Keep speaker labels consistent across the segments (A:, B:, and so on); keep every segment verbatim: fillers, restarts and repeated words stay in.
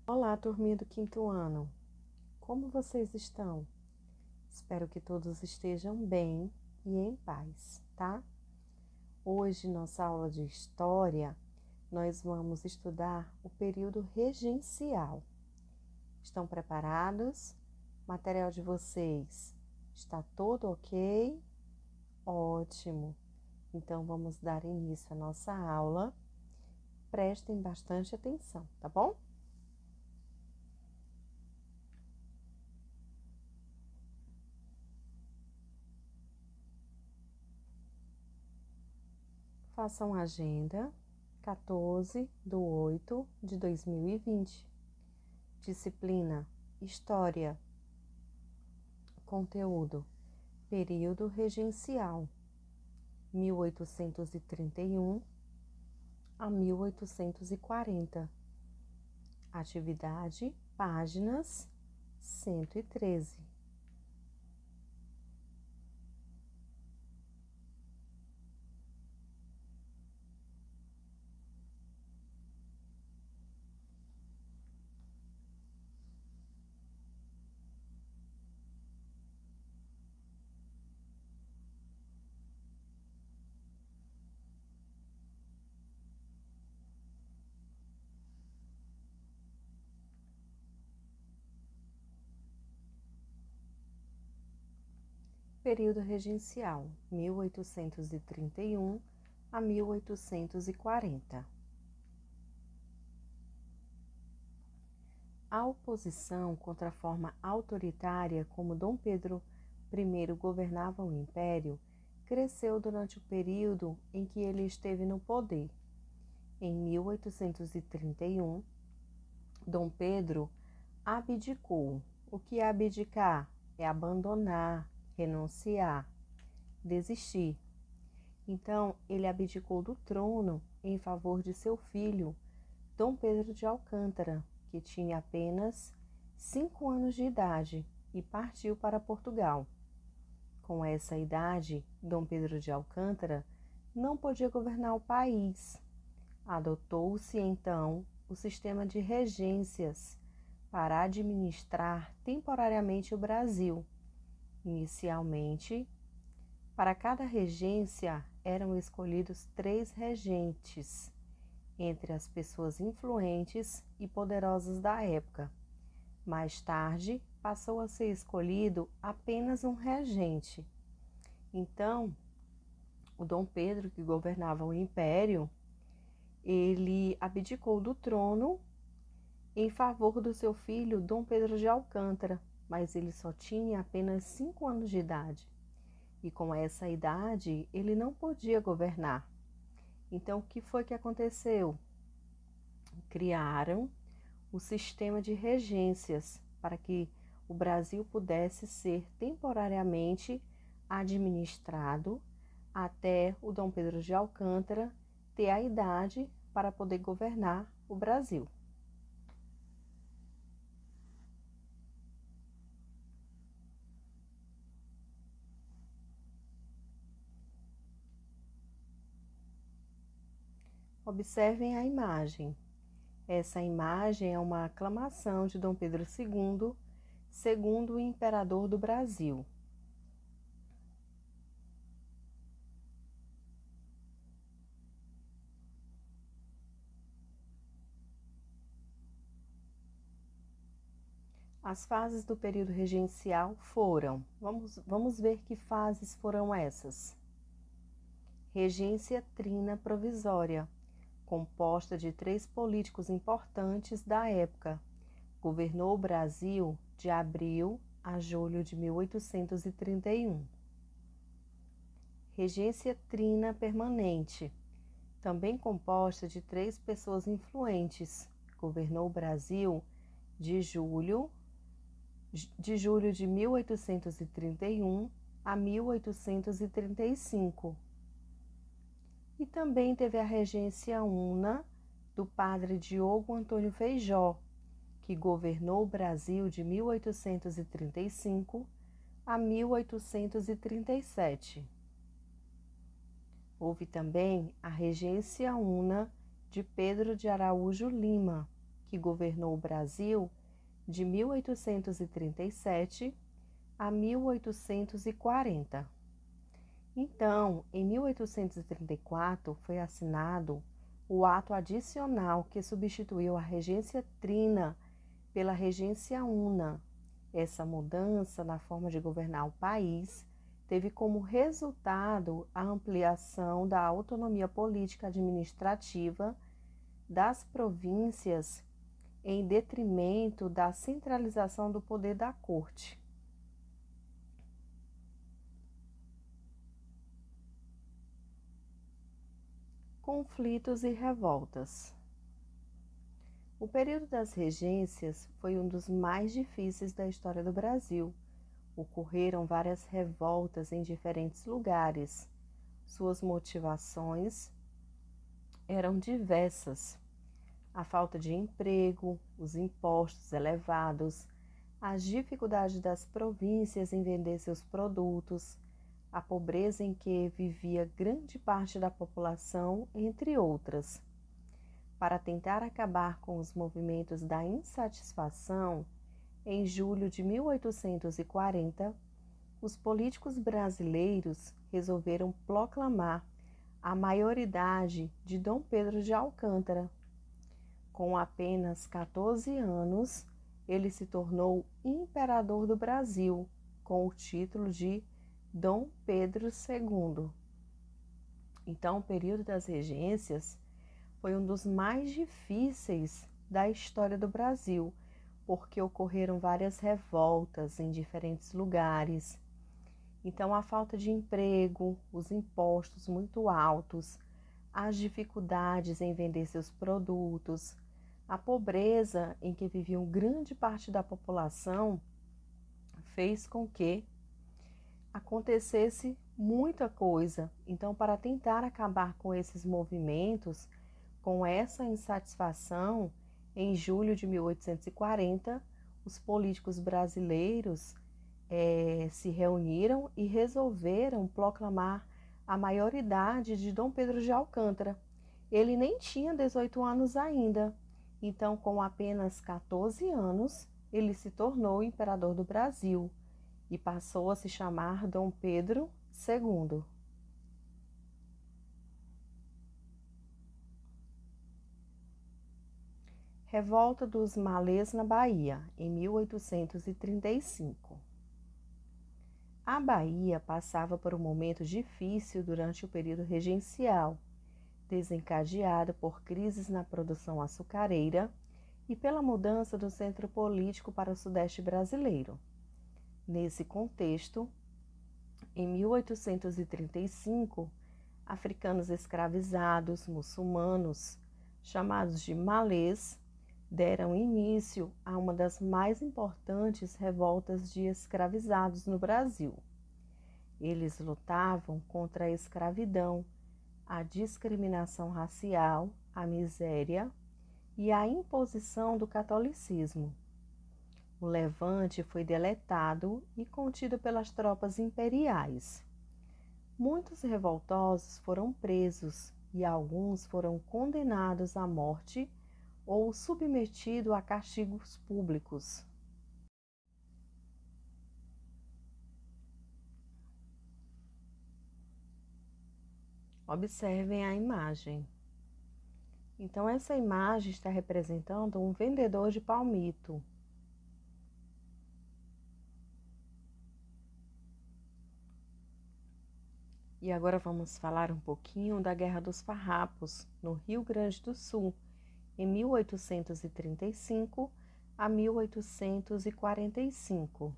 A: Olá, turminha do quinto ano. Como vocês estão? Espero que todos estejam bem e em paz, tá? Hoje, nossa aula de história, nós vamos estudar o período regencial. Estão preparados? O material de vocês está todo ok? Ótimo! Então, vamos dar início à nossa aula. Prestem bastante atenção, tá bom? Façam a agenda quatorze de oito de dois mil e vinte. Disciplina História. Conteúdo: Período regencial, mil oitocentos e trinta e um a mil oitocentos e quarenta. Atividade, páginas cento e treze. Período regencial, mil oitocentos e trinta e um a mil oitocentos e quarenta. A oposição contra a forma autoritária como Dom Pedro I governava o Império cresceu durante o período em que ele esteve no poder. Em mil oitocentos e trinta e um, Dom Pedro abdicou. O que é abdicar? É abandonar, renunciar, desistir. Então, ele abdicou do trono em favor de seu filho, Dom Pedro de Alcântara, que tinha apenas cinco anos de idade e partiu para Portugal. Com essa idade, Dom Pedro de Alcântara não podia governar o país. Adotou-se então o sistema de regências para administrar temporariamente o Brasil. Inicialmente, para cada regência eram escolhidos três regentes, entre as pessoas influentes e poderosas da época. Mais tarde, passou a ser escolhido apenas um regente. Então, o Dom Pedro, que governava o império, ele abdicou do trono em favor do seu filho Dom Pedro de Alcântara, mas ele só tinha apenas cinco anos de idade. E com essa idade, ele não podia governar. Então, o que foi que aconteceu? Criaram o sistema de regências para que o Brasil pudesse ser temporariamente administrado até o Dom Pedro de Alcântara ter a idade para poder governar o Brasil. Observem a imagem. Essa imagem é uma aclamação de Dom Pedro segundo, segundo imperador do Brasil. As fases do período regencial foram, vamos, vamos ver que fases foram essas. Regência trina provisória, composta de três políticos importantes da época. Governou o Brasil de abril a julho de mil oitocentos e trinta e um. Regência trina permanente, também composta de três pessoas influentes. Governou o Brasil de julho de julho de mil oitocentos e trinta e um a mil oitocentos e trinta e cinco. E também teve a regência una do padre Diogo Antônio Feijó, que governou o Brasil de mil oitocentos e trinta e cinco a mil oitocentos e trinta e sete. Houve também a regência una de Pedro de Araújo Lima, que governou o Brasil de mil oitocentos e trinta e sete a mil oitocentos e quarenta. Então, em mil oitocentos e trinta e quatro, foi assinado o ato adicional que substituiu a regência trina pela regência una. Essa mudança na forma de governar o país teve como resultado a ampliação da autonomia política administrativa das províncias em detrimento da centralização do poder da corte. Conflitos e revoltas. O período das regências foi um dos mais difíceis da história do Brasil. Ocorreram várias revoltas em diferentes lugares. Suas motivações eram diversas: a falta de emprego, os impostos elevados, as dificuldades das províncias em vender seus produtos, a pobreza em que vivia grande parte da população, entre outras. Para tentar acabar com os movimentos da insatisfação, em julho de mil oitocentos e quarenta, os políticos brasileiros resolveram proclamar a maioridade de Dom Pedro de Alcântara. Com apenas quatorze anos, ele se tornou imperador do Brasil, com o título de Dom Pedro segundo. Então, o período das regências foi um dos mais difíceis da história do Brasil, porque ocorreram várias revoltas em diferentes lugares. Então, a falta de emprego, os impostos muito altos, as dificuldades em vender seus produtos, a pobreza em que vivia grande parte da população fez com que acontecesse muita coisa. Então, para tentar acabar com esses movimentos, com essa insatisfação, em julho de mil oitocentos e quarenta, os políticos brasileiros é, se reuniram e resolveram proclamar a maioridade de Dom Pedro de Alcântara. Ele nem tinha dezoito anos ainda, então, com apenas quatorze anos, ele se tornou imperador do Brasil e passou a se chamar Dom Pedro segundo. Revolta dos Malês na Bahia, em mil oitocentos e trinta e cinco. A Bahia passava por um momento difícil durante o período regencial, desencadeada por crises na produção açucareira e pela mudança do centro político para o sudeste brasileiro. Nesse contexto, em mil oitocentos e trinta e cinco, africanos escravizados muçulmanos, chamados de malês, deram início a uma das mais importantes revoltas de escravizados no Brasil. Eles lutavam contra a escravidão, a discriminação racial, a miséria e a imposição do catolicismo. O levante foi deletado e contido pelas tropas imperiais. Muitos revoltosos foram presos e alguns foram condenados à morte ou submetido a castigos públicos. Observem a imagem. Então, essa imagem está representando um vendedor de palmito. E agora vamos falar um pouquinho da Guerra dos Farrapos, no Rio Grande do Sul, em mil oitocentos e trinta e cinco a mil oitocentos e quarenta e cinco.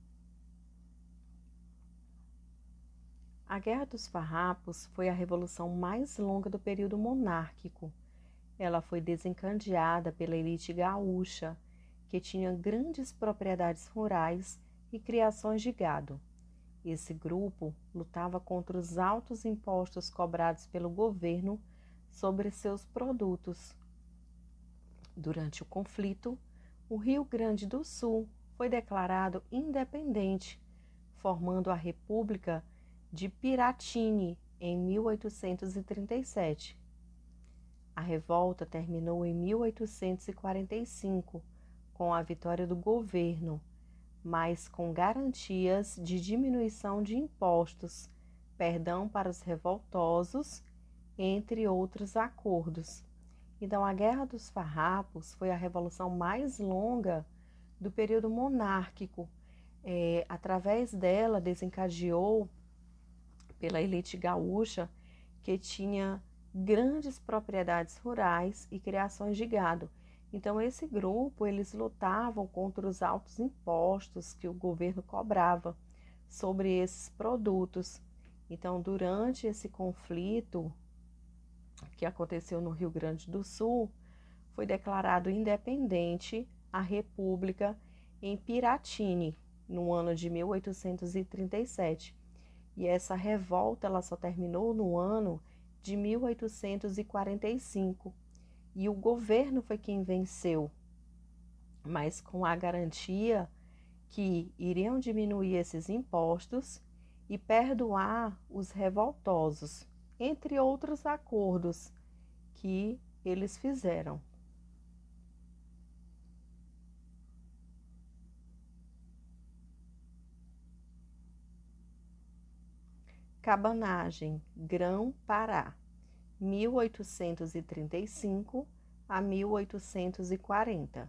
A: A Guerra dos Farrapos foi a revolução mais longa do período monárquico. Ela foi desencadeada pela elite gaúcha, que tinha grandes propriedades rurais e criações de gado. Esse grupo lutava contra os altos impostos cobrados pelo governo sobre seus produtos. Durante o conflito, o Rio Grande do Sul foi declarado independente, formando a República de Piratini em mil oitocentos e trinta e sete. A revolta terminou em mil oitocentos e quarenta e cinco, com a vitória do governo, mas com garantias de diminuição de impostos, perdão para os revoltosos, entre outros acordos. Então, a Guerra dos Farrapos foi a revolução mais longa do período monárquico. É, através dela, desencadeou pela elite gaúcha, que tinha grandes propriedades rurais e criações de gado. Então, esse grupo, eles lutavam contra os altos impostos que o governo cobrava sobre esses produtos. Então, durante esse conflito que aconteceu no Rio Grande do Sul, foi declarado independente a República em Piratini, no ano de mil oitocentos e trinta e sete. E essa revolta ela só terminou no ano de mil oitocentos e quarenta e cinco. E o governo foi quem venceu, mas com a garantia que iriam diminuir esses impostos e perdoar os revoltosos, entre outros acordos que eles fizeram. Cabanagem, Grão-Pará, mil oitocentos e trinta e cinco a mil oitocentos e quarenta.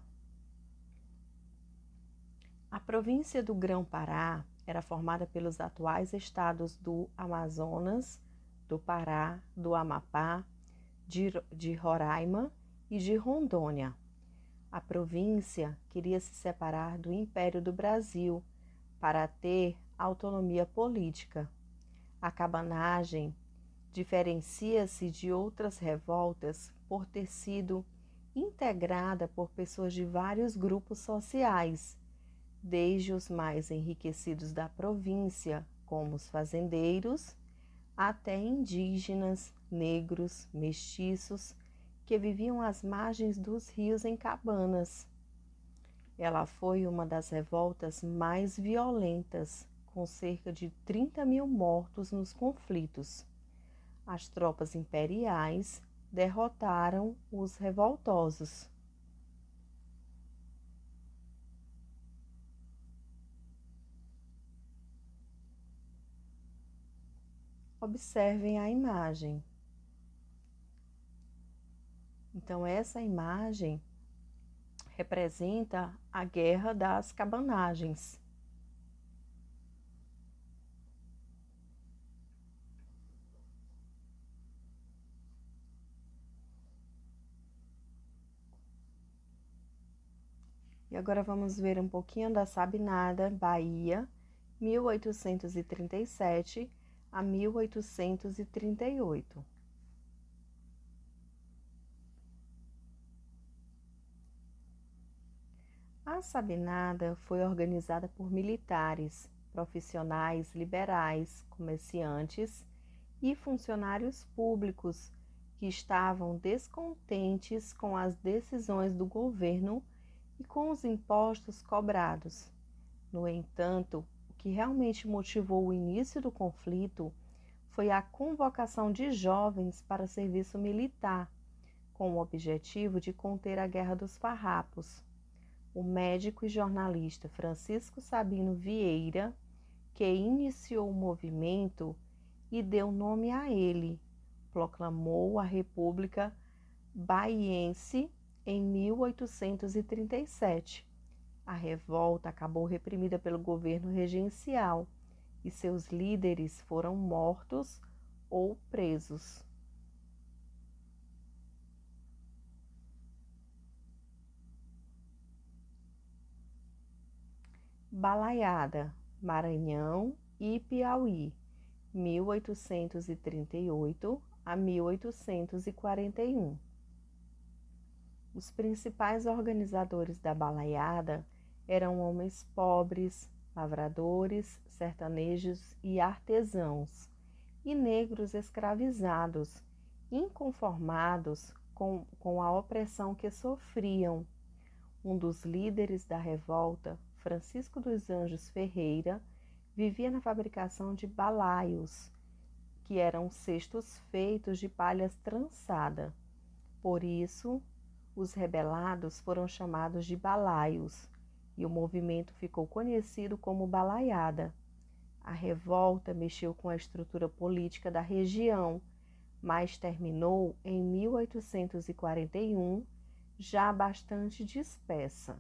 A: A província do Grão-Pará era formada pelos atuais estados do Amazonas, do Pará, do Amapá, de, de Roraima e de Rondônia. A província queria se separar do Império do Brasil para ter autonomia política. A cabanagem diferencia-se de outras revoltas por ter sido integrada por pessoas de vários grupos sociais, desde os mais enriquecidos da província, como os fazendeiros, até indígenas, negros, mestiços, que viviam às margens dos rios em cabanas. Ela foi uma das revoltas mais violentas, com cerca de trinta mil mortos nos conflitos. As tropas imperiais derrotaram os revoltosos. Observem a imagem. Então, essa imagem representa a Guerra das Cabanagens. E agora vamos ver um pouquinho da Sabinada, Bahia, mil oitocentos e trinta e sete a mil oitocentos e trinta e oito. A Sabinada foi organizada por militares, profissionais liberais, comerciantes e funcionários públicos que estavam descontentes com as decisões do governo e com os impostos cobrados. No entanto, o que realmente motivou o início do conflito foi a convocação de jovens para o serviço militar, com o objetivo de conter a Guerra dos Farrapos. O médico e jornalista Francisco Sabino Vieira, que iniciou o movimento e deu nome a ele, proclamou a República Baiense em mil oitocentos e trinta e sete. A revolta acabou reprimida pelo governo regencial e seus líderes foram mortos ou presos. Balaiada, Maranhão e Piauí, mil oitocentos e trinta e oito a mil oitocentos e quarenta e um. Os principais organizadores da balaiada eram homens pobres, lavradores, sertanejos e artesãos, e negros escravizados, inconformados com, com a opressão que sofriam. Um dos líderes da revolta, Francisco dos Anjos Ferreira, vivia na fabricação de balaios, que eram cestos feitos de palhas trançada. Por isso, os rebelados foram chamados de balaios e o movimento ficou conhecido como balaiada. A revolta mexeu com a estrutura política da região, mas terminou em mil oitocentos e quarenta e um, já bastante dispersa.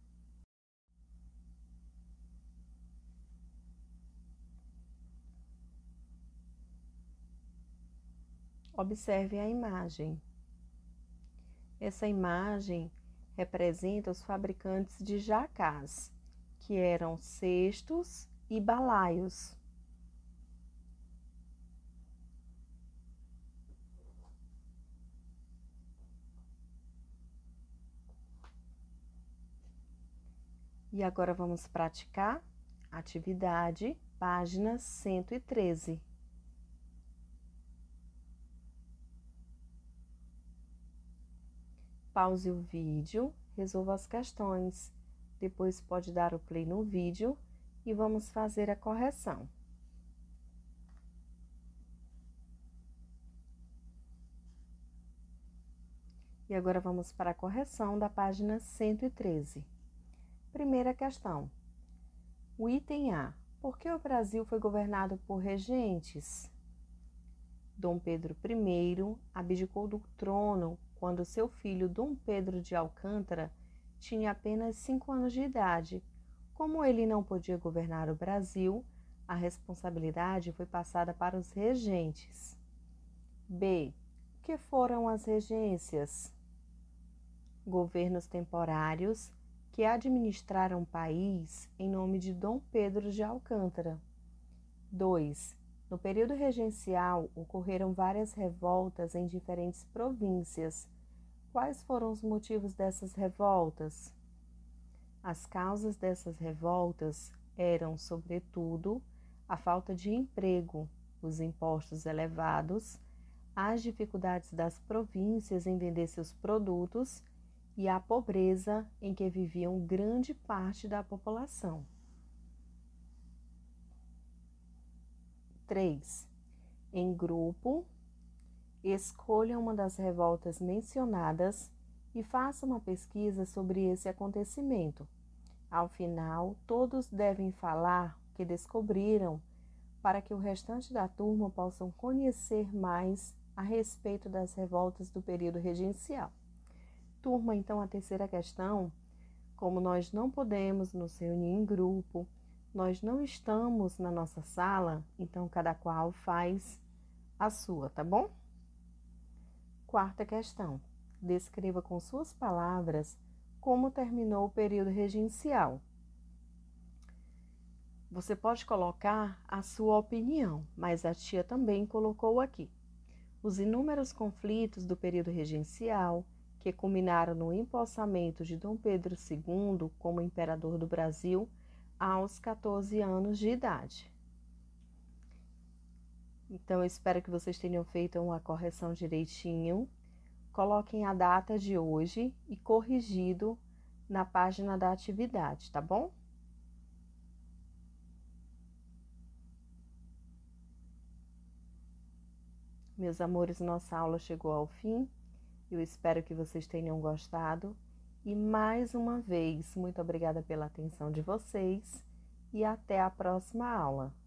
A: Observe a imagem. Essa imagem representa os fabricantes de jacás, que eram cestos e balaios. E agora vamos praticar atividade, página cento e treze. Pause o vídeo, resolva as questões. Depois pode dar o play no vídeo e vamos fazer a correção. E agora vamos para a correção da página cento e treze. Primeira questão. O item A. Por que o Brasil foi governado por regentes? Dom Pedro I abdicou do trono quando seu filho Dom Pedro de Alcântara tinha apenas cinco anos de idade. Como ele não podia governar o Brasil, a responsabilidade foi passada para os regentes. B. O que foram as regências? Governos temporários que administraram o país em nome de Dom Pedro de Alcântara. dois. No período regencial, ocorreram várias revoltas em diferentes províncias. Quais foram os motivos dessas revoltas? As causas dessas revoltas eram, sobretudo, a falta de emprego, os impostos elevados, as dificuldades das províncias em vender seus produtos e a pobreza em que viviam grande parte da população. três. Em grupo, escolha uma das revoltas mencionadas e faça uma pesquisa sobre esse acontecimento. Ao final, todos devem falar o que descobriram para que o restante da turma possam conhecer mais a respeito das revoltas do período regencial. Turma, então, a terceira questão, como nós não podemos nos reunir em grupo, nós não estamos na nossa sala, então cada qual faz a sua, tá bom? Quarta questão. Descreva com suas palavras como terminou o período regencial. Você pode colocar a sua opinião, mas a tia também colocou aqui. Os inúmeros conflitos do período regencial, que culminaram no empossamento de Dom Pedro segundo como imperador do Brasil aos quatorze anos de idade. Então, eu espero que vocês tenham feito uma correção direitinho. Coloquem a data de hoje e corrigido na página da atividade, tá bom? Meus amores, nossa aula chegou ao fim. Eu espero que vocês tenham gostado. E mais uma vez, muito obrigada pela atenção de vocês e até a próxima aula.